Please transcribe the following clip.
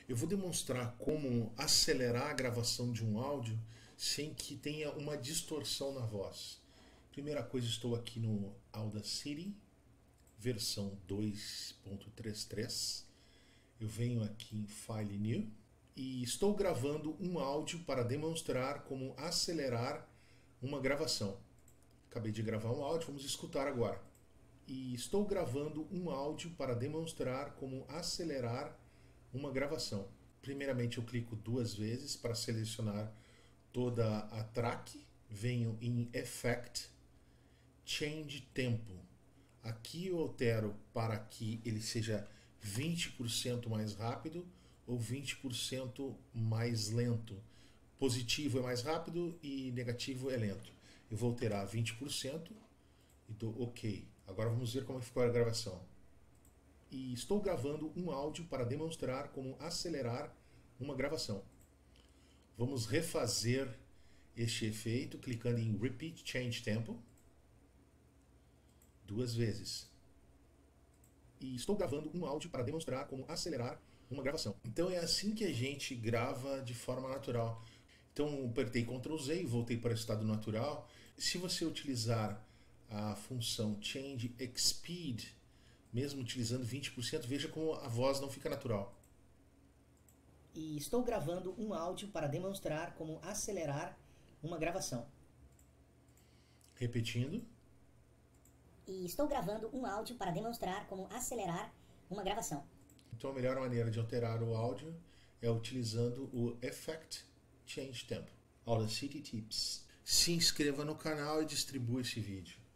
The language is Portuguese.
Eu vou demonstrar como acelerar a gravação de um áudio sem que tenha uma distorção na voz. Primeira coisa, estou aqui no Audacity, versão 2.33. Eu venho aqui em File New e estou gravando um áudio para demonstrar como acelerar uma gravação. Acabei de gravar um áudio, vamos escutar agora. E estou gravando um áudio para demonstrar como acelerar uma gravação. Primeiramente eu clico duas vezes para selecionar toda a track, venho em Effect, Change Tempo. Aqui eu altero para que ele seja 20% mais rápido ou 20% mais lento. Positivo é mais rápido e negativo é lento. Eu vou alterar 20% e dou OK. Agora vamos ver como ficou a gravação. E estou gravando um áudio para demonstrar como acelerar uma gravação. Vamos refazer este efeito clicando em Repeat Change Tempo duas vezes. E estou gravando um áudio para demonstrar como acelerar uma gravação. Então é assim que a gente grava de forma natural. Então apertei Ctrl Z e voltei para o estado natural. Se você utilizar a função Change Speed, mesmo utilizando 20%, veja como a voz não fica natural. E estou gravando um áudio para demonstrar como acelerar uma gravação. Repetindo. E estou gravando um áudio para demonstrar como acelerar uma gravação. Então a melhor maneira de alterar o áudio é utilizando o Effect Change Tempo. Audacity Tips. Se inscreva no canal e distribua esse vídeo.